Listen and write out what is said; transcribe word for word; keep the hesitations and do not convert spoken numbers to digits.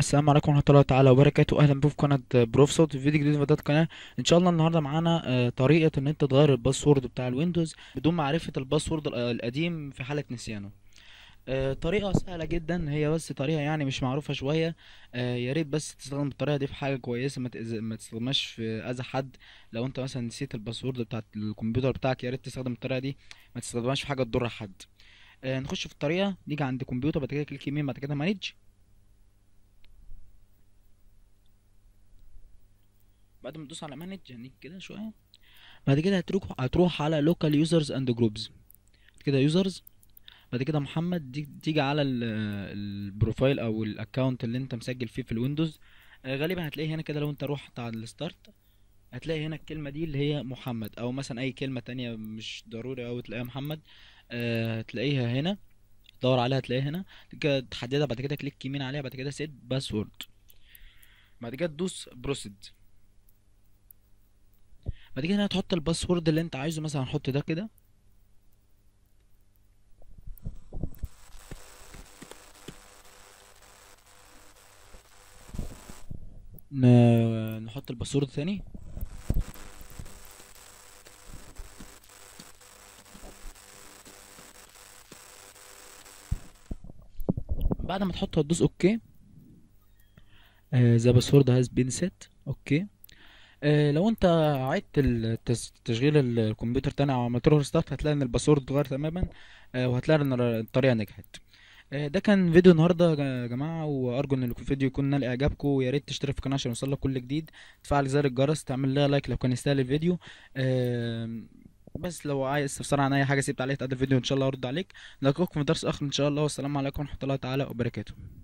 السلام عليكم ورحمة الله تعالى وبركاته. أهلا بكم في قناة بروف صوت في فيديو جديد من فيديوهات القناة. إن شاء الله النهاردة معانا آه، طريقة إن أنت تغير الباسورد بتاع الويندوز بدون معرفة الباسورد ال- القديم في حالة نسيانه. آه، طريقة سهلة جدا، هي بس طريقة يعني مش معروفة شوية. آه، يا ريت بس تستخدم الطريقة دي في حاجة كويسة، ما تأذ- ما تستخدمهاش في أذى حد. لو أنت مثلا نسيت الباسورد بتاع الكمبيوتر بتاعك، يا ريت تستخدم الطريقة دي، ما تستخدمهاش في حاجة تضر حد. آه، نخش في الطريقة، نيجي عند كمبيوتر، بعد كده كليك يمين، بعد كده مانيج. بعد ما تدوس على مانج هنيجي كده شوية، بعد كده هتروح هتروح على لوكال يوزرز اند جروبز، كده يوزرز، بعد كده محمد دي تيجي على ال- البروفايل او الاكونت اللي انت مسجل فيه في الويندوز. آه، غالبا هتلاقيه هنا كده، لو انت روحت على الستارت هتلاقي هنا الكلمة دي اللي هي محمد، او مثلا اي كلمة تانية مش ضروري اوي تلاقيها محمد. آه، هتلاقيها هنا، دور عليها هتلاقيها هنا كده، تحددها، بعد كده كليك يمين عليها، بعد كده سيت باسورد، بعد كده تدوس بروسيد. بعد كده هتحط الباسورد اللي انت عايزه، مثلا هنحط ده كده. ن- نحط الباسورد تاني. بعد ما تحطه هتدوس اوكي. ذا باسورد هاز بين سيت اوكي. آه، لو انت عدت التس- تشغيل ال- الكمبيوتر تاني او عملت له ريستارت، هتلاقي ان الباسورد اتغير تماما. آه، وهتلاقي ان الر- الطريقه نجحت. آه، ده كان فيديو النهارده يا جماعه، وارجو ان الفيديو يكون نال اعجابكم، ويا ريت تشترك في القناه عشان يوصلك كل جديد، تفعل زر الجرس، تعمل لها لايك لو كان يستاهل الفيديو. آم، بس لو عايز استفسار عن اي حاجه سيبت عليها تقدر الفيديو ان شاء الله هرد عليك. نلقاكم في درس اخر ان شاء الله، والسلام عليكم ورحمه الله تعالى وبركاته.